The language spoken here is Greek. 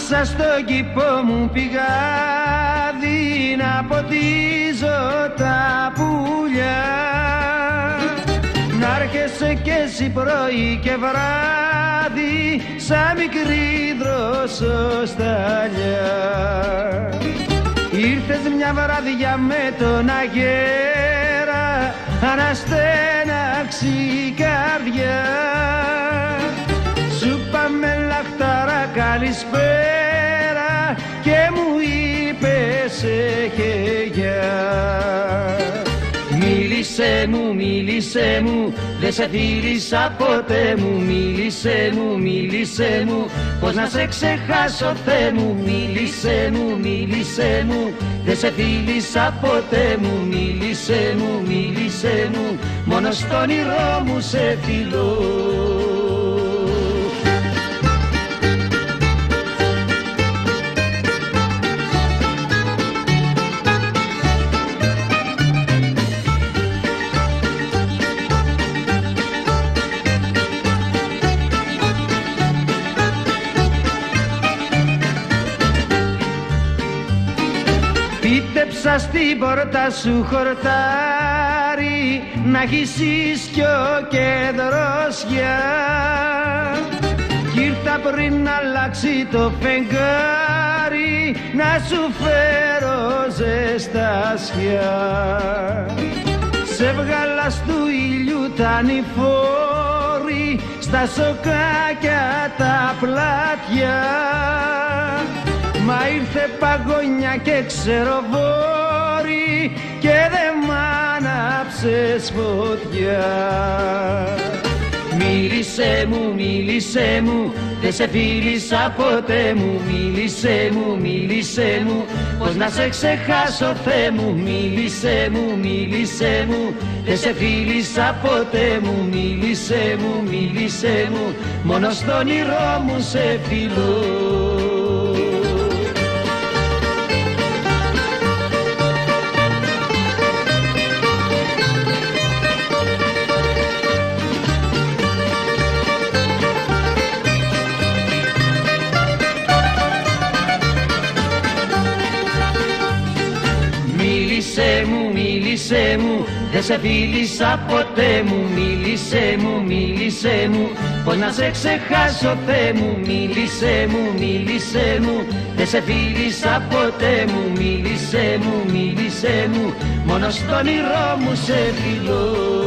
Μέσα στον κήπο μου πηγάδι να ποτίζω τα πουλιά, να έρχεσαι κι εσύ πρωί και βράδυ σαν μικρή δροσοσταλιά. Ήρθες μια βράδια με τον αγέρα, αναστέναξη η καρδιά. Σου πάμε λαχτάρα καλησπέρα και μου είπες γεια. Μίλησέ μου, δεν σε φίλησα ποτέ μου. Μίλησέ μου, πώς να σε ξεχάσω Θεέ μου. Μίλησέ μου, δεν σε φίλησα ποτέ μου. Μίλησέ μου, μόνο στον όνειρό μου σε φιλώ. Πίτεψα στην πόρτα σου χορτάρι, να έχεις ίσκιο και δροσιά. Κι ήρθα πριν αλλάξει το φεγγάρι, να σου φέρω ζεστασιά. Σε βγάλα στου ήλιου τα νηφόρη, στα σοκάκια τα πλάτια. Μα ήρθε παγωνιά και ξεροβόρη και δεν μ' άναψες φωτιά. Μίλησέ μου, δεν σε φίλησα ποτέ μου. Μίλησέ μου, πώς να σε ξεχάσω Θεέ μου. Μίλησέ μου, δεν σε φίλησα ποτέ μου. Μίλησέ μου, μόνο στον όνειρό μου σε φιλώ. Μίλησέ μου, δεν σε φίλησα ποτέ μου. Μίλησέ μου, πώς να σε ξεχάσω Θεέ μου. Μίλησέ μου, δεν σε φίλησα ποτέ μου. Μίλησέ μου, μόνο στον όνειρό μου σε φιλώ.